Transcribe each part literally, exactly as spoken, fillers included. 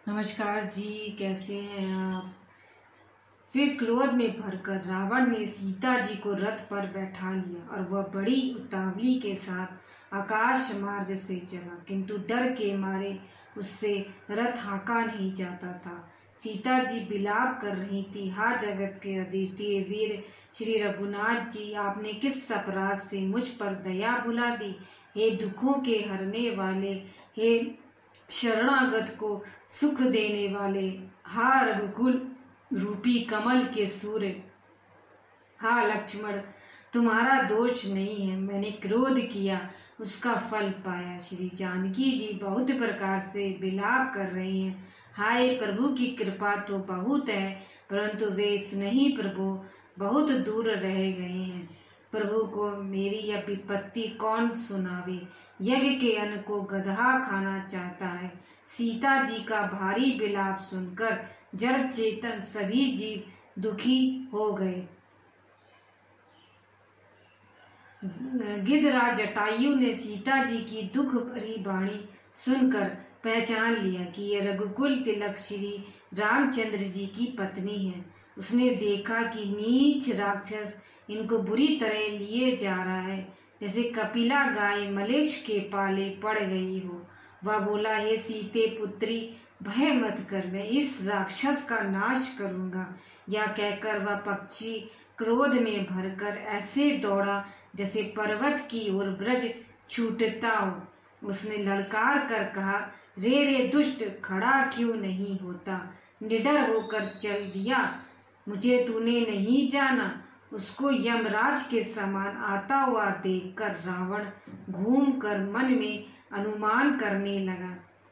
नमस्कार जी, कैसे हैं आप। फिर क्रोध में भरकर रावण ने सीता जी को रथ पर बैठा लिया और वह बड़ी उतावली के साथ आकाश मार्ग से चला, किंतु डर के मारे उससे रथ हाँका नहीं जाता था। सीता जी बिलाप कर रही थी, हा जगत के अद्वितीय वीर श्री रघुनाथ जी, आपने किस अपराध से मुझ पर दया भुला दी। हे दुखों के हरने वाले, हे शरणागत को सुख देने वाले, हा रघुकुल रूपी कमल के सूर्य, हा लक्ष्मण, तुम्हारा दोष नहीं है, मैंने क्रोध किया उसका फल पाया। श्री जानकी जी बहुत प्रकार से विलाप कर रही हैं। हाय प्रभु की कृपा तो बहुत है, परंतु वे इस नहीं प्रभु बहुत दूर रह गए हैं। प्रभु को मेरी यह विपत्ति कौन सुनावे, यज्ञ के अन्न को गधा खाना चाहता है। सीता जी का भारी विलाप सुनकर जड़ चेतन सभी जीव दुखी हो गए। गिद्धराज जटायु ने सीता जी की दुख भरी वाणी सुनकर पहचान लिया कि ये रघुकुल तिलक श्री रामचंद्र जी की पत्नी है। उसने देखा कि नीच राक्षस इनको बुरी तरह लिए जा रहा है, जैसे कपिला गाय मलेच्छ के पाले पड़ गई हो। वह बोला, हे सीते पुत्री, भय मत कर, मैं इस राक्षस का नाश करूंगा। यह कहकर वह पक्षी क्रोध में भरकर ऐसे दौड़ा जैसे पर्वत की ओर ब्रज छूटता हो। उसने ललकार कर कहा, रे रे दुष्ट, खड़ा क्यों नहीं होता, निडर होकर चल दिया, मुझे तूने नहीं जाना। उसको यमराज के समान आता हुआ देखकर रावण घूमकर मन में अनुमान करने लगा,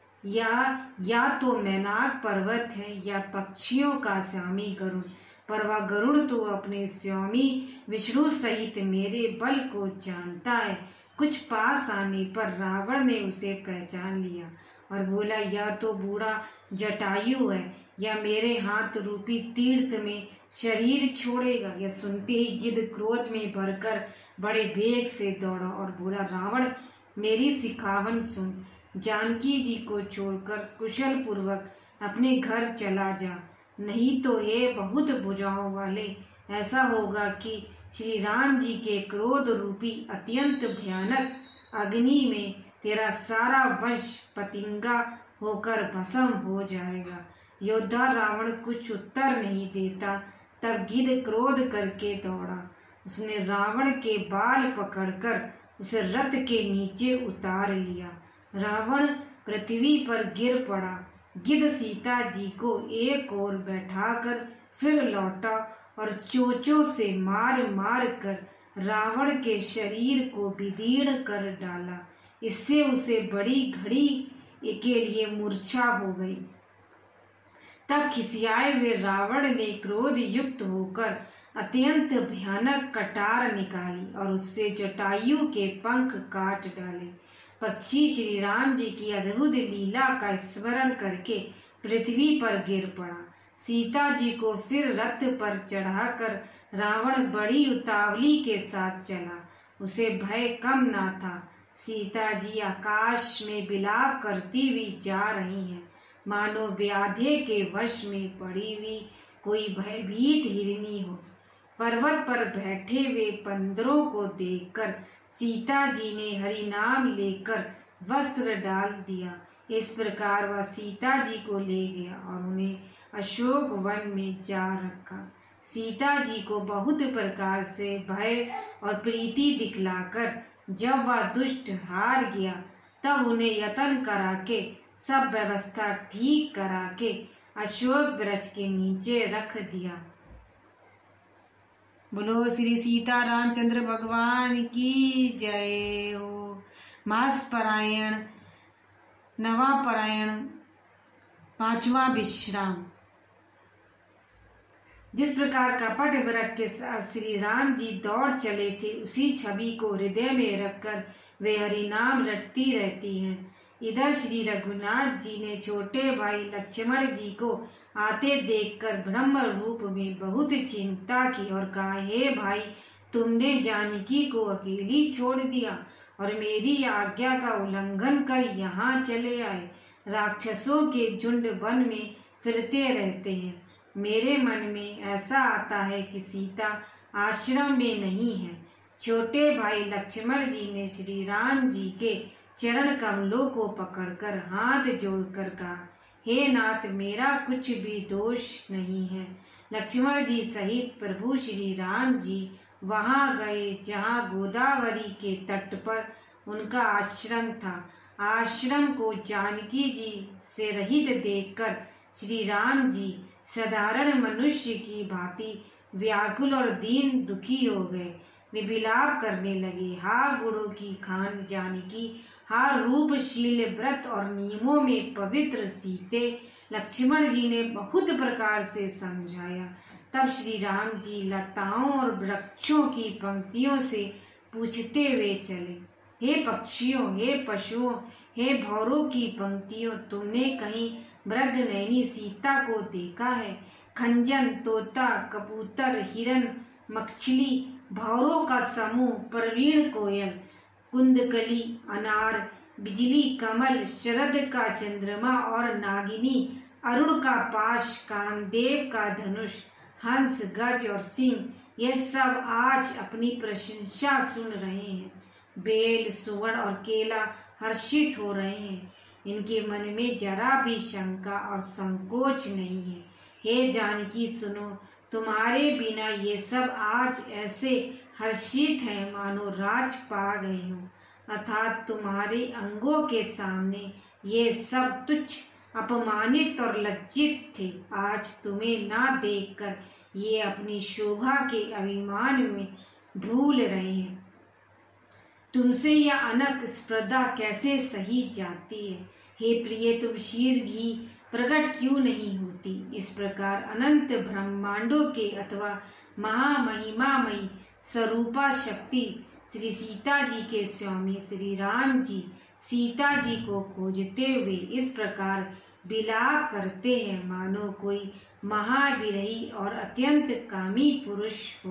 या या तो मैनाक पर्वत है या पक्षियों का स्वामी गरुड़। पर वह गरुड़ तो अपने स्वामी विष्णु सहित मेरे बल को जानता है। कुछ पास आने पर रावण ने उसे पहचान लिया और बोला, यह तो बूढ़ा जटायु है, यह मेरे हाथ रूपी तीर्थ में शरीर छोड़ेगा। यह सुनते ही गिद्ध क्रोध में भरकर बड़े वेग से दौड़ा और बोला, रावण, मेरी सिखावन सुन, जानकी जी को छोड़कर कुशल पूर्वक अपने घर चला जा, नहीं तो ये बहुत भुजाओं वाले, ऐसा होगा कि श्री राम जी के क्रोध रूपी अत्यंत भयानक अग्नि में तेरा सारा वंश पतिंगा होकर भस्म हो जाएगा। योद्धा रावण कुछ उत्तर नहीं देता, तब गिद्ध क्रोध करके दौड़ा। उसने रावण के बाल पकड़कर उसे रथ के नीचे उतार लिया। रावण पृथ्वी पर गिर पड़ा। गिद्ध सीता जी को एक ओर बैठाकर फिर लौटा और चोंचों से मार मार कर रावण के शरीर को विदीर्ण कर डाला। इससे उसे बड़ी घड़ी के लिए मूर्छा हो गई। तब खिसियाए हुए रावण ने क्रोध युक्त होकर अत्यंत भयानक कटार निकाली और उससे जटायु के पंख काट डाले। पक्षी श्री राम जी की अद्भुत लीला का स्मरण करके पृथ्वी पर गिर पड़ा। सीता जी को फिर रथ पर चढ़ाकर रावण बड़ी उतावली के साथ चला। उसे भय कम ना था। सीता जी आकाश में विलाप करती हुई जा रही हैं, मानो व्याधे के वश में पड़ी हुई कोई भयभीत हिरनी हो। पर्वत पर बैठे हुए बंदरों को देखकर सीता जी ने हरि नाम लेकर वस्त्र डाल दिया। इस प्रकार वह सीता जी को ले गया और उन्हें अशोक वन में जा रखा। सीता जी को बहुत प्रकार से भय और प्रीति दिखलाकर जब वह दुष्ट हार गया, तब उन्हें यत्न करा के सब व्यवस्था ठीक करा के अशोक वृक्ष के नीचे रख दिया। बोलो श्री सीता रामचंद्र भगवान की जय हो। मास परायण, नवा परायण, पांचवा विश्राम। जिस प्रकार कपट वृक्ष के साथ श्री राम जी दौड़ चले थे, उसी छवि को हृदय में रखकर वे हरि नाम रटती रहती हैं। इधर श्री रघुनाथ जी ने छोटे भाई लक्ष्मण जी को आते देखकर ब्रह्म रूप में बहुत चिंता की और कहा, हे भाई, तुमने जानकी को अकेली छोड़ दिया और मेरी आज्ञा का उल्लंघन कर यहाँ चले आए। राक्षसों के झुंड वन में फिरते रहते हैं। मेरे मन में ऐसा आता है कि सीता आश्रम में नहीं है। छोटे भाई लक्ष्मण जी ने श्री राम जी के चरण कमलों को पकड़कर हाथ जोड़कर कहा, हे नाथ, मेरा कुछ भी दोष नहीं है। लक्ष्मण जी सहित प्रभु श्री राम जी वहां गए जहां गोदावरी के तट पर उनका आश्रम था। आश्रम को जानकी जी से रहित देखकर श्री राम जी साधारण मनुष्य की भांति व्याकुल और दीन दुखी हो गए। वे विलाप करने लगे, हा गुणों की खान जानकी, हा रूपशील व्रत और नियमों में पवित्र सीते। लक्ष्मण जी ने बहुत प्रकार से समझाया। तब श्री राम जी लताओं और वृक्षों की पंक्तियों से पूछते हुए चले, हे पक्षियों, हे पशुओं, हे भौरों की पंक्तियों, तुमने कहीं मृगनयनी सीता को देखा है? खंजन, तोता, कबूतर, हिरन, मछली, भौरों का समूह, प्रवीण कोयल, कुंदकली, अनार, बिजली, कमल, शरद का चंद्रमा और नागिनी, अरुण का पाश, कामदेव का धनुष, हंस, गज और सिंह, ये सब आज अपनी प्रशंसा सुन रहे हैं। बेल, सुवर्ण और केला हर्षित हो रहे हैं। इनके मन में जरा भी शंका और संकोच नहीं है। हे जानकी सुनो, तुम्हारे बिना ये सब आज ऐसे हर्षित हैं मानो राज पा गए हो, अर्थात तुम्हारे अंगों के सामने ये सब तुच्छ, अपमानित और लज्जित थे। आज तुम्हें ना देखकर ये अपनी शोभा के अभिमान में भूल रहे हैं। तुमसे यह अनक स्पर्धा कैसे सही जाती है? हे प्रिय, तुम शीर घी प्रकट क्यों नहीं होती? इस प्रकार अनंत ब्रह्मांडों के अथवा महामहिमामयी स्वरूपा शक्ति श्री सीता जी के स्वामी श्री राम जी सीता जी को खोजते हुए इस प्रकार विलाप करते हैं मानो कोई महाविरही और अत्यंत कामी पुरुष हो।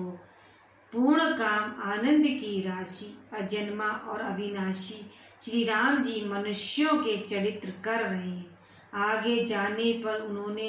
पूर्ण काम आनंद की राशि, अजन्मा और अविनाशी श्री राम जी मनुष्यों के चरित्र कर रहे हैं। आगे जाने पर उन्होंने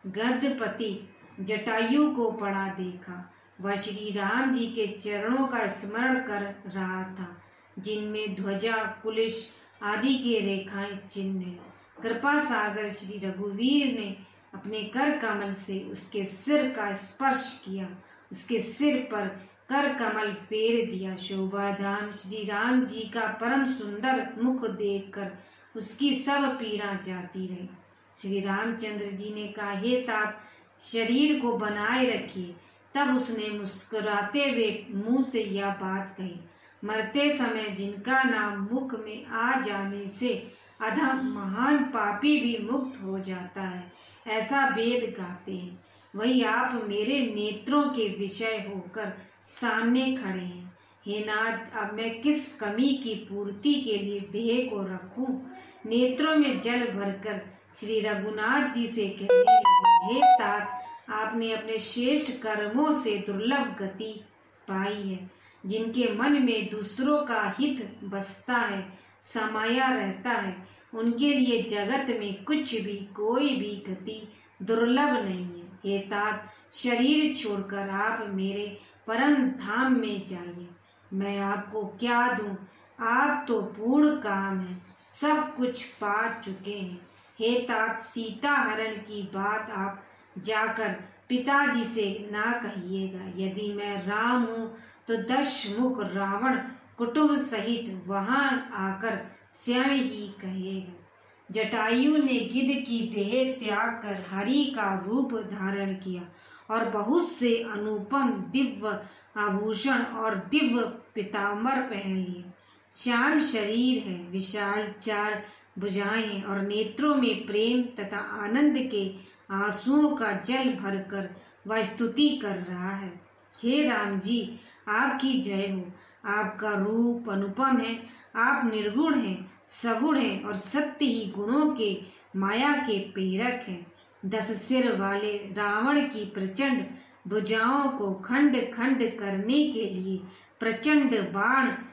गदपति जटायु को पड़ा देखा। वह श्री राम जी के चरणों का स्मरण कर रहा था, जिनमें ध्वजा, कुलिश आदि के रेखाएं चिन्ह है। कृपा सागर श्री रघुवीर ने अपने कर कमल से उसके सिर का स्पर्श किया, उसके सिर पर कर कमल फेर दिया। शोभाधाम श्री राम जी का परम सुंदर मुख देखकर उसकी सब पीड़ा जाती रही। श्री रामचंद्र जी ने कहा, हे तात, शरीर को बनाए रखिए। तब उसने मुस्कुराते हुए मुंह से यह बात कही, मरते समय जिनका नाम मुख में आ जाने से अधम महान पापी भी मुक्त हो जाता है, ऐसा वेद गाते हैं। वही आप मेरे नेत्रों के विषय होकर सामने खड़े हैं। हे नाथ, अब मैं किस कमी की पूर्ति के लिए देह को रखूं? नेत्रों में जल भरकर श्री रघुनाथ जी से कहने लगे, हे तात, आपने अपने श्रेष्ठ कर्मों से दुर्लभ गति पाई है। जिनके मन में दूसरों का हित बसता है, समाया रहता है, उनके लिए जगत में कुछ भी कोई भी गति दुर्लभ नहीं है। हे तात, शरीर छोड़कर आप मेरे परम धाम में जाइए। मैं आपको क्या दूं? आप तो पूर्ण काम है, सब कुछ पा चुके हैं। हे तात, सीता हरण की बात आप जाकर पिताजी से ना कहिएगा। यदि मैं राम हूँ तो दश मुख रावण कुटुंब सहित वहां आकर स्वयं ही कहेगा। जटायु ने गिद्ध की देह त्याग कर हरि का रूप धारण किया और बहुत से अनुपम दिव्य आभूषण और दिव्य पीताम्बर पहन लिए। श्याम शरीर है, विशाल चार भुजाएं और नेत्रों में प्रेम तथा आनंद के आंसुओं का जल भरकर वह स्तुति कर रहा है। हे राम जी, आपकी जय हो। आपका रूप अनुपम है, आप निर्गुण हैं, सगुण हैं और सत्य ही गुणों के माया के प्रेरक हैं। दस सिर वाले रावण की प्रचंड भुजाओं को खंड खंड करने के लिए प्रचंड बाण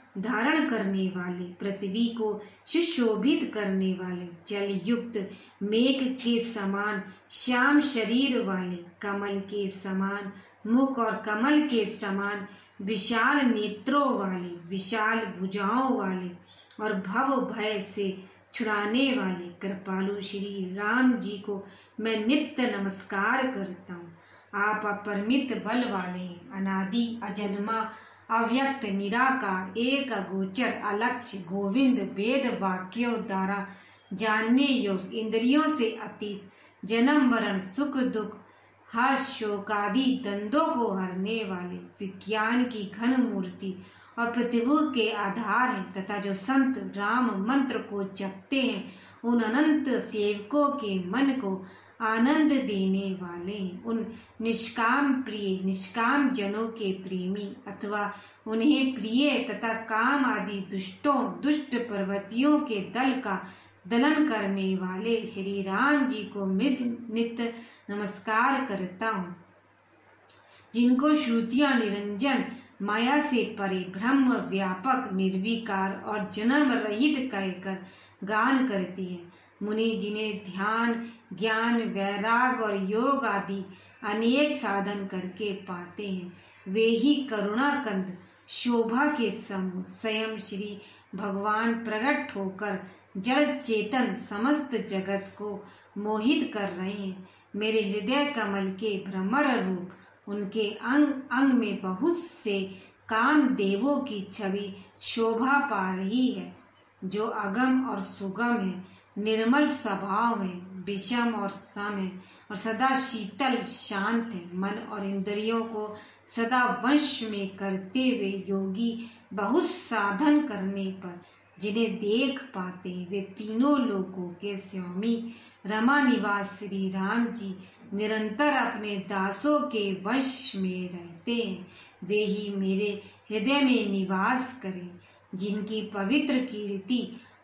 धारण करने वाले, पृथ्वी को सुशोभित करने वाले, जल युक्त मेघ के समान श्याम शरीर वाले, कमल के समान मुख और कमल के समान विशाल नेत्रों वाले, विशाल भुजाओं वाले और भव भय से छुड़ाने वाले कृपालु श्री राम जी को मैं नित्य नमस्कार करता हूँ। आप अपरिमित बल वाले, अनादि अजन्मा अव्यक्त निराकार एक अगोचर अलक्ष्य गोविंद, वेद वाक्यों द्वारा जानने योग्य, इंद्रियों से अतीत, जन्म मरण सुख दुख हर्ष शोकादि द्वंद्वों को हरने वाले, विज्ञान की घन मूर्ति और पृथ्वी के आधार हैं तथा जो संत राम मंत्र को जपते हैं उन अनंत सेवकों के मन को आनंद देने वाले हैं, उन निष्काम प्रिय निष्काम जनों के प्रेमी अथवा उन्हें प्रिय तथा काम आदि दुष्टों दुष्ट प्रवृत्तियों के दल का दलन करने वाले श्री राम जी को मैं नित्य नमस्कार करता हूँ, जिनको श्रुतियाँ निरंजन माया से परे ब्रह्म व्यापक निर्विकार और जन्म रहित कहकर गान करती है। मुनि जिन्हें ध्यान ज्ञान वैराग और योग आदि अनेक साधन करके पाते हैं, वे ही करुणा कंद शोभा के समूह स्वयं श्री भगवान प्रकट होकर जड़ चेतन समस्त जगत को मोहित कर रहे हैं। मेरे हृदय कमल के भ्रमर रूप उनके अंग अंग में बहुत से काम देवों की छवि शोभा पा रही है, जो अगम और सुगम है, निर्मल स्वभाव है, विषम और सम है और सदा शीतल शांत है। मन और इंद्रियों को सदा वश में करते हुए योगी बहुत साधन करने पर जिन्हें देख पाते वे तीनों लोकों के स्वामी रमा निवास श्री राम जी निरंतर अपने दासों के वश में रहते हैं। वे ही मेरे हृदय में निवास करें, जिनकी पवित्र कीर्ति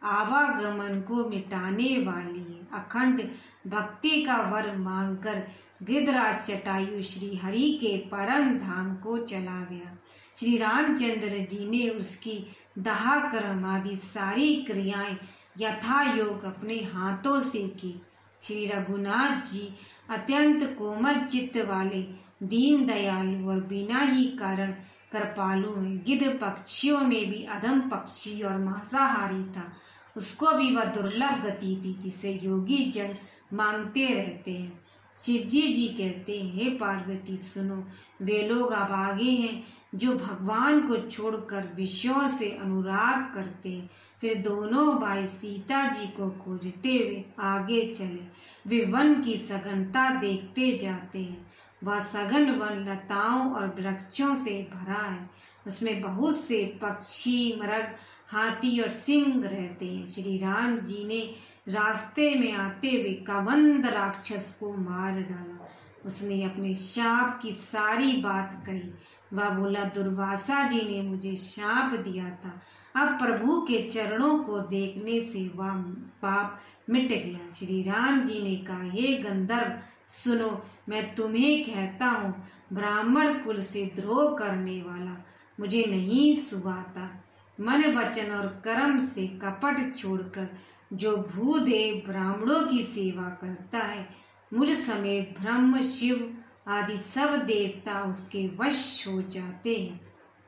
आवागमन को मिटाने वाली है। अखंड भक्ति का वर मांगकर गिद्धराज जटायु श्री हरि के परम धाम को चला गया। श्री रामचंद्र जी ने उसकी दाह कर्म आदि सारी क्रियाएं यथा योग अपने हाथों से की। श्री रघुनाथ जी अत्यंत कोमल चित्त वाले, दीन दयालु और बिना ही कारण कृपालु हैं। गिद्ध पक्षियों में भी अधम पक्षी और मांसाहारी था, उसको भी वह दुर्लभ गति थी जिसे योगी जन मांगते रहते हैं। शिवजी जी कहते हैं, हे पार्वती सुनो, वे लोग अब आगे हैं जो भगवान को छोड़कर विषयों से अनुराग करते हैं। फिर दोनों भाई सीता जी को खोजते हुए आगे चले। वे वन की सघनता देखते जाते हैं। वह सघन वन लताओं और वृक्षों से भरा है, उसमें बहुत से पक्षी मृग हाथी और सिंह रहते हैं। श्री राम जी ने रास्ते में आते हुए कबंध राक्षस को मार डाला। उसने अपने शाप की सारी बात कही। वह बोला, दुर्वासा जी ने मुझे शाप दिया था, अब प्रभु के चरणों को देखने से वह पाप मिट गया। श्री राम जी ने कहा, हे गंधर्व सुनो, मैं तुम्हें कहता हूँ, ब्राह्मण कुल से द्रोह करने वाला मुझे नहीं सुहाता। मन वचन और कर्म से कपट छोड़कर जो भूदेव ब्राह्मणों की सेवा करता है, मुझ समेत ब्रह्म शिव आदि सब देवता उसके वश हो जाते हैं।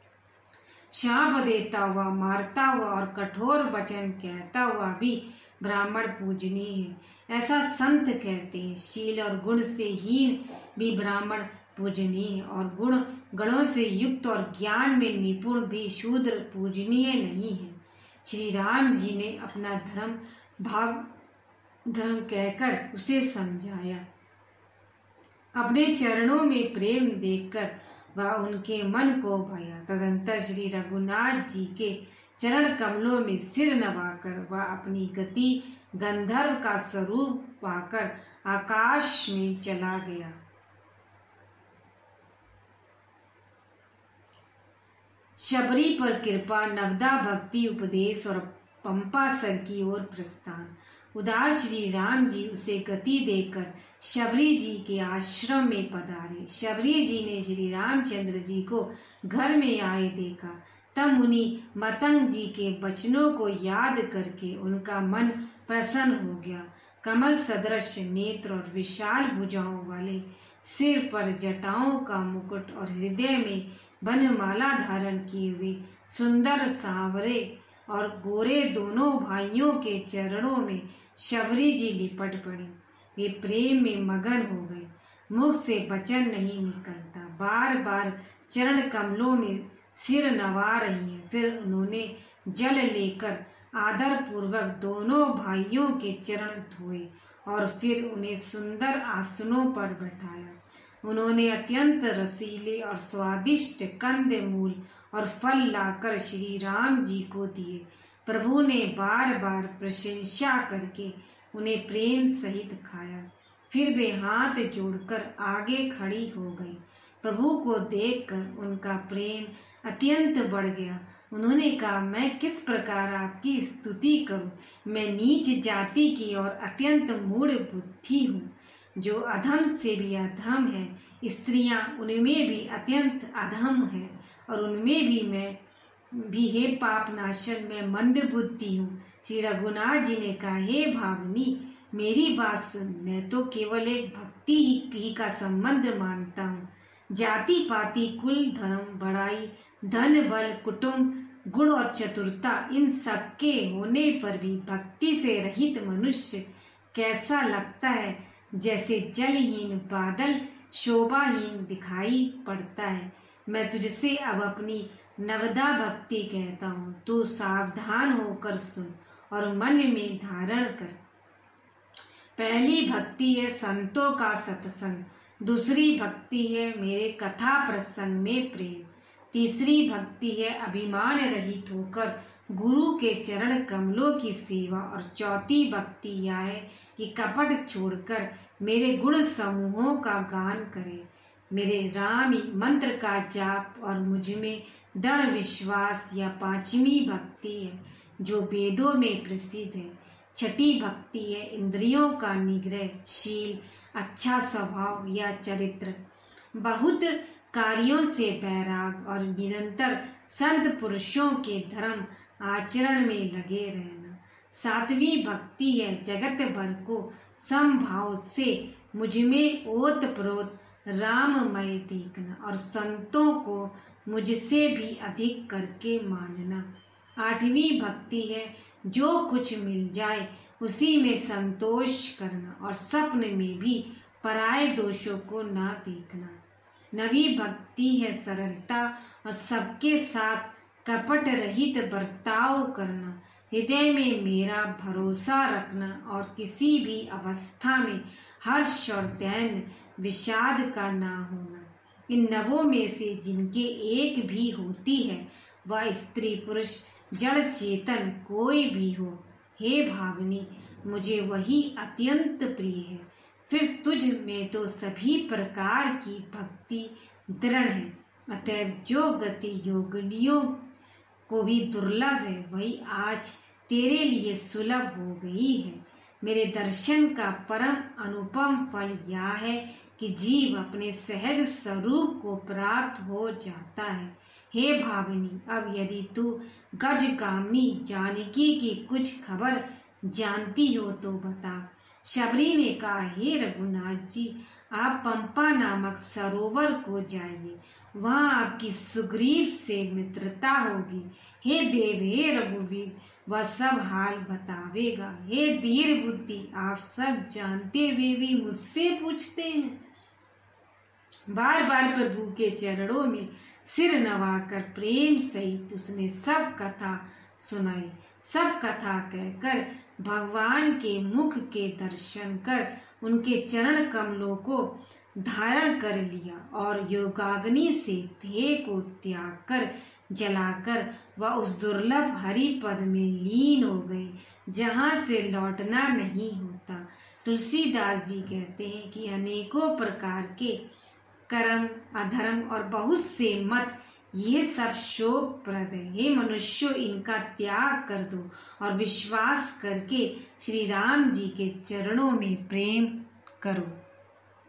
शाप देता हुआ, मारता हुआ और कठोर वचन कहता हुआ भी ब्राह्मण पूजनीय है, ऐसा संत कहते हैं। शील और गुण से हीन भी ब्राह्मण पूजनीय है और गुण गणों से युक्त और ज्ञान में निपुण भी शूद्र पूजनीय नहीं है। श्री राम जी ने अपना धर्म भाव धर्म कहकर उसे समझाया। अपने चरणों में प्रेम देखकर वह उनके मन को भाया। तदंतर श्री रघुनाथ जी के चरण कमलों में सिर नवाकर वह अपनी गति गंधर्व का स्वरूप पाकर आकाश में चला गया। शबरी पर कृपा, नवदा भक्ति उपदेश और पंपा सर की ओर प्रस्थान। उदार श्री राम जी उसे गति देकर शबरी जी के आश्रम में पधारे। शबरी जी ने श्री रामचंद्र जी को घर में आए देखा, तब मुनि मतंग जी के वचनों को याद करके उनका मन प्रसन्न हो गया। कमल सदृश नेत्र और विशाल भुजाओं वाले, सिर पर जटाओं का मुकुट और हृदय में वनमाला धारण किए हुए सुंदर सांवरे और गोरे दोनों भाइयों के चरणों में शबरी जी लिपट पड़ी। वे प्रेम में मगन हो गए, मुख से वचन नहीं निकलता, बार बार चरण कमलों में सिर नवा रही हैं। फिर उन्होंने जल लेकर आदर पूर्वक दोनों भाइयों के चरण धोए और फिर उन्हें सुंदर आसनों पर बैठाया। उन्होंने अत्यंत रसीले और स्वादिष्ट कंद मूल और फल लाकर श्री राम जी को दिए। प्रभु ने बार बार प्रशंसा करके उन्हें प्रेम सहित खाया। फिर वे हाथ जोड़कर आगे खड़ी हो गई। प्रभु को देखकर उनका प्रेम अत्यंत बढ़ गया। उन्होंने कहा, मैं किस प्रकार आपकी स्तुति करूं? मैं नीच जाति की और अत्यंत मूढ़ बुद्धि हूँ, जो अधम से भी अधम है। स्त्रियां उनमें भी अत्यंत अधम है और उनमें भी मैं भी हे पाप नाशन में मंद बुद्धि हूँ। श्री रघुनाथ जी ने कहा, हे भावनी, मेरी बात सुन। मैं तो केवल एक भक्ति ही का संबंध मानता हूँ। जाति पाति कुल धर्म बड़ाई धन बल कुटुंब गुण और चतुरता, इन सब के होने पर भी भक्ति से रहित मनुष्य कैसा लगता है, जैसे जलहीन बादल शोभाहीन दिखाई पड़ता है। मैं तुझसे अब अपनी नवदा भक्ति कहता हूँ, तू सावधान होकर सुन और मन में धारण कर। पहली भक्ति है संतों का सत्संग, दूसरी भक्ति है मेरे कथा प्रसंग में प्रेम, तीसरी भक्ति है अभिमान रहित होकर गुरु के चरण कमलों की सेवा और चौथी भक्ति यह है कि कपट छोड़कर मेरे गुण समूहों का गान करे, मेरे राम मंत्र का जाप और मुझ में दृढ़ विश्वास या पांचवी भक्ति है जो वेदों में प्रसिद्ध है। छठी भक्ति है इंद्रियों का निग्रह शील, अच्छा स्वभाव या चरित्र, बहुत कार्यों से बैराग और निरंतर संत पुरुषों के धर्म आचरण में लगे रहना। सातवीं भक्ति है जगत भर को समभाव से मुझ में ओत प्रोत राममय देखना और संतों को मुझसे भी अधिक करके मानना। आठवीं भक्ति है जो कुछ मिल जाए उसी में संतोष करना और स्वप्न में भी पराये दोषों को ना देखना। नवी भक्ति है सरलता और सबके साथ कपट रहित बर्ताव करना, हृदय में मेरा भरोसा रखना और किसी भी अवस्था में हर्ष और दैन्य विषाद का ना होना। इन नवों में से जिनके एक भी होती है वह स्त्री पुरुष जड़ चेतन कोई भी हो, हे भावनी मुझे वही अत्यंत प्रिय है। फिर तुझ में तो सभी प्रकार की भक्ति दृढ़ है, अतएव जो गति योगिनियों को भी दुर्लभ है वही आज तेरे लिए सुलभ हो गई है। मेरे दर्शन का परम अनुपम फल यह है कि जीव अपने सहज स्वरूप को प्राप्त हो जाता है। हे भावनी, अब यदि तू गजगामिनी जानकी की कुछ खबर जानती हो तो बता। शबरी ने कहा, हे रघुनाथ जी, आप पंपा नामक सरोवर को जाइए, वहाँ आपकी सुग्रीव से मित्रता होगी। हे देव, हे रघुवीर, वह सब हाल बतावेगा। हे धीर बुद्धि, आप सब जानते हुए भी मुझसे पूछते हैं। बार बार प्रभु के चरणों में सिर नवाकर प्रेम सहित उसने सब कथा सुनाई। सब कथा कहकर भगवान के मुख के दर्शन कर उनके चरण कमलों को धारण कर लिया और योगाग्नि से देह को त्याग कर जलाकर वह उस दुर्लभ हरि पद में लीन हो गई जहाँ से लौटना नहीं होता। तुलसीदास जी कहते हैं कि अनेकों प्रकार के कर्म अधर्म और बहुत से मत ये सब शोकप्रद है। हे मनुष्यों, इनका त्याग कर दो और विश्वास करके श्री राम जी के चरणों में प्रेम करो।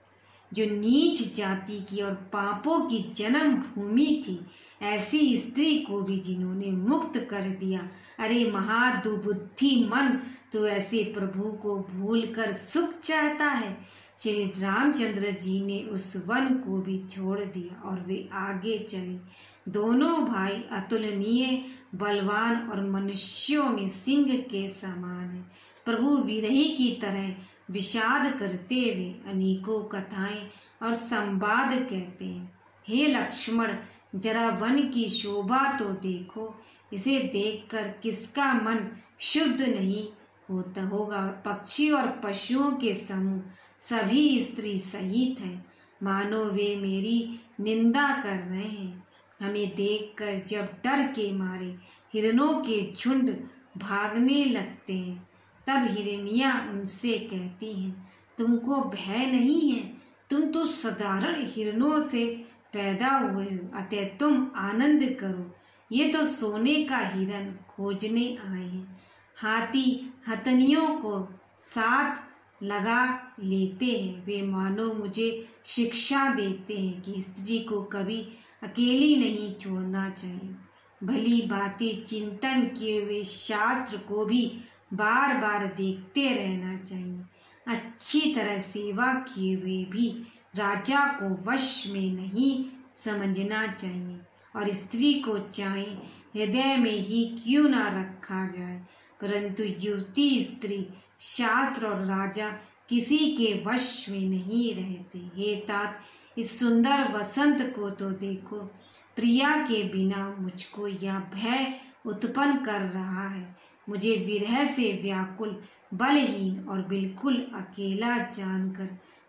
जो नीच जाति की और पापों की जन्म भूमि थी, ऐसी स्त्री को भी जिन्होंने मुक्त कर दिया। अरे महादुबुद्धि मन, तो ऐसे प्रभु को भूलकर सुख चाहता है। श्री रामचंद्र जी ने उस वन को भी छोड़ दिया और वे आगे चले। दोनों भाई अतुलनीय बलवान और मनुष्यों में सिंह के समान है। प्रभु विरही की तरह विषाद करते हुए अनेकों कथाएं और संवाद कहते हैं। हे लक्ष्मण, जरा वन की शोभा तो देखो, इसे देखकर किसका मन शुद्ध नहीं होता होगा। पक्षी और पशुओं के समूह सभी स्त्री सहित हैं, मानो वे मेरी निंदा कर रहे हैं। हमें देखकर जब डर के मारे हिरणों के झुंड भागने लगते हैं, तब हिरनियां उनसे कहती हैं, तुमको भय नहीं है, तुम तो साधारण हिरणों से पैदा हुए हो, अतः तुम आनंद करो। ये तो सोने का हिरन खोजने आए हैं। हाथी हथनियों को साथ लगा लेते हैं। वे मानो मुझे शिक्षा देते हैं कि स्त्री को कभी अकेली नहीं छोड़ना चाहिए। भली बातें चिंतन किए हुए शास्त्र को भी बार बार देखते रहना चाहिए। अच्छी तरह सेवा किए हुए भी राजा को वश में नहीं समझना चाहिए, और स्त्री को चाहे हृदय में ही क्यों ना रखा जाए, परंतु युवती स्त्री शास्त्र और राजा किसी के वश में नहीं रहते। हे तात, इस सुंदर वसंत को तो देखो, प्रिया के बिना मुझको यह भय उत्पन्न कर रहा है। मुझे विरह से व्याकुल, बलहीन और बिल्कुल अकेला जानकर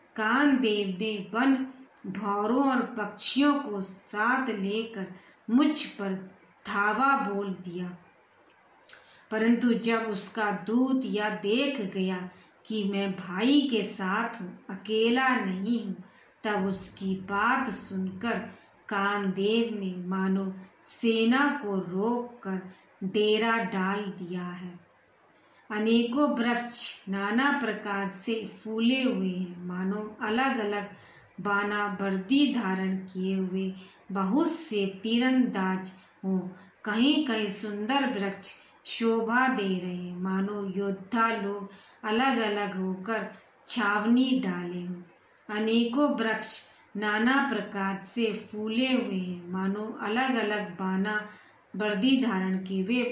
कामदेव ने वन भौरों और पक्षियों को साथ लेकर मुझ पर धावा बोल दिया, परंतु जब उसका दूत यह देख गया कि मैं भाई के साथ हूँ, अकेला नहीं हूँ, तब उसकी बात सुनकर कामदेव ने मानो सेना को रोककर डेरा डाल दिया है। अनेकों वृक्ष नाना प्रकार से फूले हुए हैं, मानो अलग अलग बाना वर्दी धारण किए हुए बहुत से तीरंदाज हों। कहीं कहीं सुंदर वृक्ष शोभा दे रहे हैं, मानो योद्धा लोग अलग अलग होकर छावनी डाले हों। अनेकों वृक्ष नाना प्रकार से फूले हुए हैं, मानो अलग अलग बाना वर्दी धारण किए हुए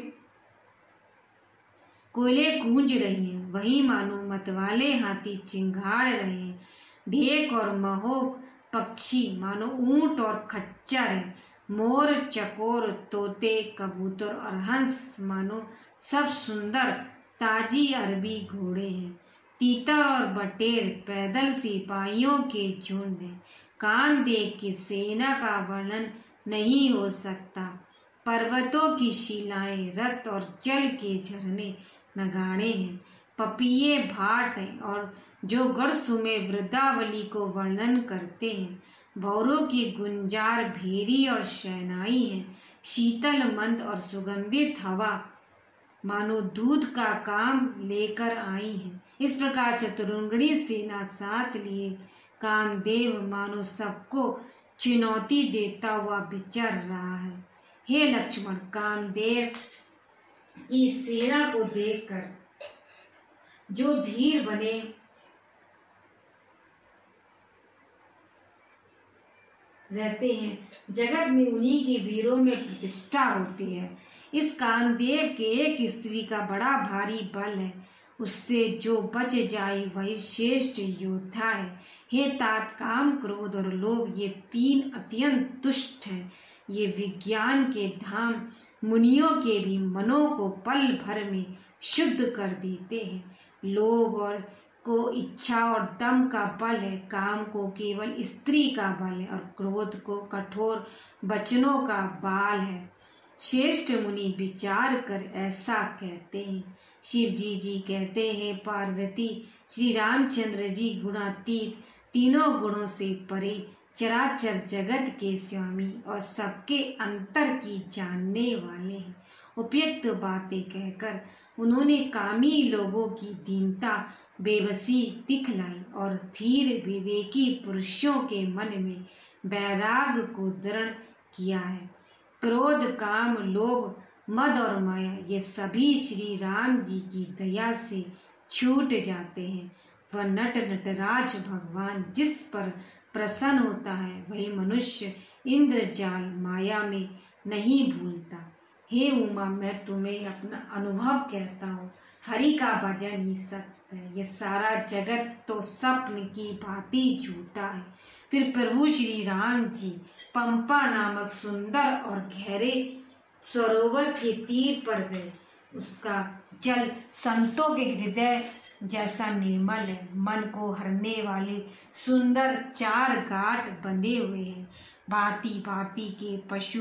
कोयले गूंज रही हैं। वही मानो मतवाले हाथी चिंगाड़ रहे हैं। ढेक और महोक पक्षी मानो ऊंट और खच्चर हैं। मोर, चकोर, तोते, कबूतर और हंस मानो सब सुंदर ताजी अरबी घोड़े हैं। तीतर और बटेर पैदल सिपाहियों के झुंड हैं। कामदेव की सेना का वर्णन नहीं हो सकता। पर्वतों की शिलाएं, रथ और जल के झरने नगाड़े हैं। पपीहे भाट हैं और जो गढ़सुमे वृद्धावली को वर्णन करते हैं। भौरों की गुंजार भेरी और शहनाई है। शीतल मंद और सुगंधित हवा मानो दूध का काम लेकर आई है। इस प्रकार चतुरंगणी सेना साथ लिए कामदेव मानो सबको चुनौती देता हुआ विचर रहा है। हे लक्ष्मण, कामदेव की सेना को देखकर जो धीर बने रहते हैं, जगत में उन्हीं की वीरों में प्रतिष्ठा होती है। इस कामदेव के एक स्त्री का बड़ा भारी बल है, उससे जो बच जाए वही श्रेष्ठ योद्धा है। हे तात, काम, क्रोध और लोभ ये तीन अत्यंत दुष्ट हैं। ये विज्ञान के धाम मुनियों के भी मनों को पल भर में शुद्ध कर देते हैं। लोभ और को इच्छा और दम का बल है, काम को केवल स्त्री का बल है और क्रोध को कठोर वचनों का बाल है। श्रेष्ठ मुनि विचार कर ऐसा कहते हैं। शिव जी जी कहते हैं, पार्वती, श्री रामचंद्र जी गुणातीत, तीनों गुणों से परे, चराचर जगत के स्वामी और सबके अंतर की जानने वाले हैं। उपयुक्त बातें कहकर उन्होंने कामी लोगों की दीनता बेबसी दिखलाई और धीर विवेकी पुरुषों के मन में वैराग को दृढ़ किया है। क्रोध, काम, लोभ, मद और माया ये सभी श्री राम जी की दया से छूट जाते हैं। वह नट नटराज भगवान जिस पर प्रसन्न होता है वही मनुष्य इंद्रजाल माया में नहीं भूलता। हे उमा, मैं तुम्हें अपना अनुभव कहता हूँ, हरि का भजन ही सत्य है। ये सारा जगत तो स्वप्न की भांति झूठा है। फिर प्रभु श्री राम जी पंपा नामक सुंदर और गहरे सरोवर के तीर पर गए। उसका जल संतों के हृदय जैसा निर्मल है। मन को हरने वाले सुंदर चार घाट बंधे हुए हैं। भांति भांति के पशु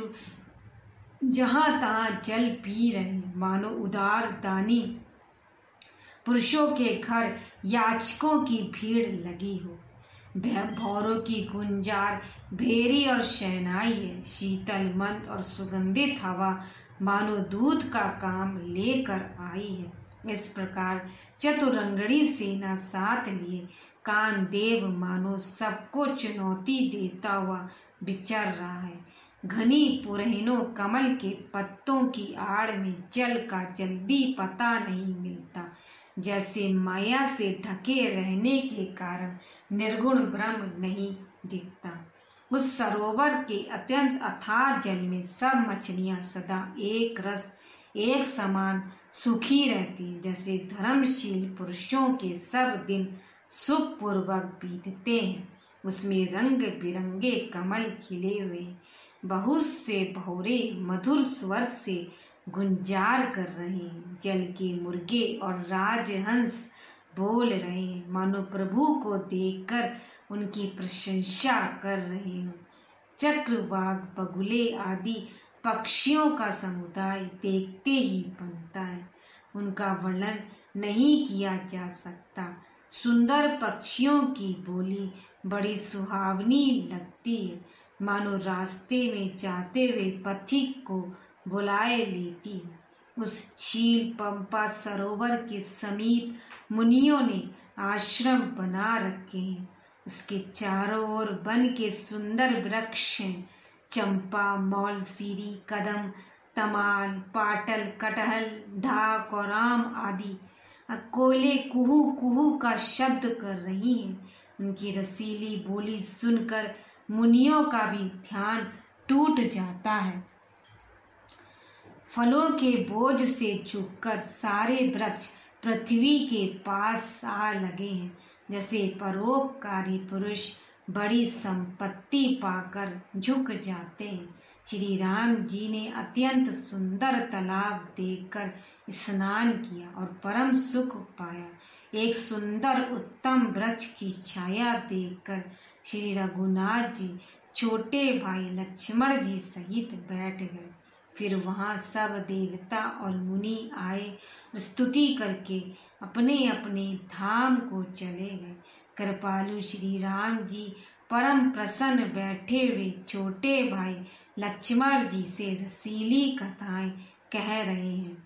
जहाँ तहाँ जल पी रहे हैं, मानो उदार दानी पुरुषों के घर याचकों की भीड़ लगी हो। भौरों की गुंजार, भेरी और शहनाई है। शीतल मंद और सुगंधित हवा मानो दूध का काम लेकर आई है। इस प्रकार चतुरंगड़ी सेना साथ लिए कामदेव मानो सबको चुनौती देता हुआ विचर रहा है। घनी पुरहिनों कमल के पत्तों की आड़ में जल का जल्दी पता नहीं मिलता। जैसे माया से ढके रहने के कारण निर्गुण ब्रह्म नहीं दिखता। उस सरोवर के अत्यंत अथाह जल में सब मछलियां सदा एक रस एक समान सुखी रहती, जैसे धर्मशील पुरुषों के सब दिन सुखपूर्वक बीतते हैं। उसमें रंग बिरंगे कमल खिले हुए बहुत से भौरे मधुर स्वर से गुंजार कर रहे हैं। जल के मुर्गे और राजहंस बोल रहे हैं, मानो प्रभु को देखकर उनकी प्रशंसा कर रहे हैं। चक्रवाक, बगुले आदि पक्षियों का समुदाय देखते ही बनता है, उनका वर्णन नहीं किया जा सकता। सुंदर पक्षियों की बोली बड़ी सुहावनी लगती है, मानो रास्ते में जाते हुए पथिक को बुलाए लेती है। उस झील पंपा सरोवर के समीप मुनियों ने आश्रम बना रखे हैं। उसके चारों ओर वन के सुंदर वृक्ष हैं, चंपा, मौलसीरी, कदम, तमाल, पाटल, कटहल, ढाक और आम आदि। कोयले कुहू कुहू का शब्द कर रही हैं। उनकी रसीली बोली सुनकर मुनियों का भी ध्यान टूट जाता है। फलों के बोझ से झुककर सारे वृक्ष पृथ्वी के पास आ लगे हैं, जैसे परोपकारी पुरुष बड़ी संपत्ति पाकर झुक जाते हैं। श्री राम जी ने अत्यंत सुंदर तालाब देखकर स्नान किया और परम सुख पाया। एक सुंदर उत्तम वृक्ष की छाया देखकर श्री रघुनाथ जी छोटे भाई लक्ष्मण जी सहित बैठ गए। फिर वहाँ सब देवता और मुनि आए, स्तुति करके अपने अपने धाम को चले गए। कृपालु श्री राम जी परम प्रसन्न बैठे हुए छोटे भाई लक्ष्मण जी से रसीली कथाएं कह रहे हैं।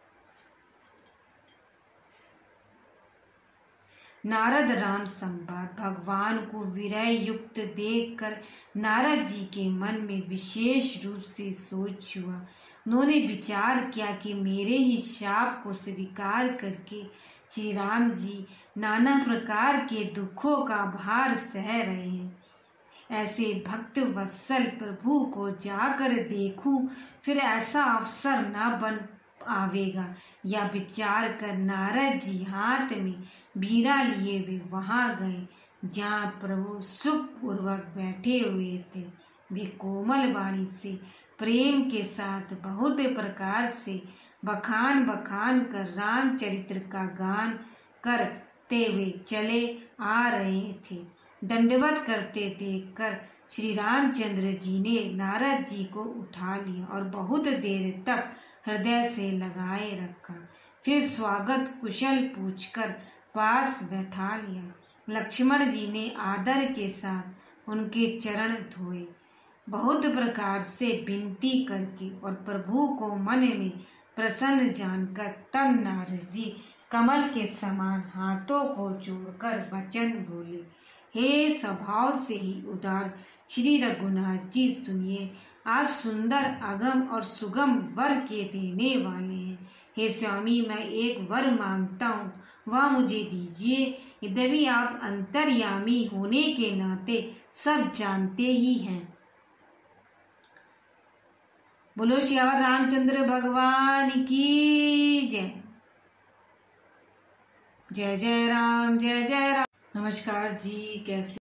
नारद राम संवाद। भगवान को विरह युक्त देखकर नारद जी के मन में विशेष रूप से सोच हुआ। उन्होंने विचार किया कि मेरे ही शाप को स्वीकार करके श्री राम जी नाना प्रकार के दुखों का भार सह रहे हैं। ऐसे भक्त वत्सल प्रभु को जाकर देखूं, फिर ऐसा अवसर न बन आवेगा। या विचार कर नारद जी हाथ में बीड़ा लिए वे वहां गए जहाँ प्रभु सुखपूर्वक बैठे हुए थे। वे कोमल वाणी से प्रेम के साथ बहुत प्रकार से बखान बखान कर रामचरित्र का गान करते हुए चले आ रहे थे। दंडवत करते देखकर श्री रामचंद्र जी ने नारद जी को उठा लिया और बहुत देर तक हृदय से लगाए रखा। फिर स्वागत कुशल पूछकर पास बैठा लिया। लक्ष्मण जी ने आदर के साथ उनके चरण धोए, बहुत प्रकार से विनती करके और प्रभु को मन में प्रसन्न जानकर तब नारद जी कमल के समान हाथों को जोड़कर वचन बोले, हे स्वभाव से ही उदार श्री रघुनाथ जी, सुनिए, आप सुंदर अगम और सुगम वर के देने वाले हैं। हे स्वामी, मैं एक वर मांगता हूँ, वह मुझे दीजिए। यद्यपि आप अंतर्यामी होने के नाते सब जानते ही हैं। बोलो श्यावर रामचंद्र भगवान की जय। जय जय राम, जय जय राम। नमस्कार जी, कैसे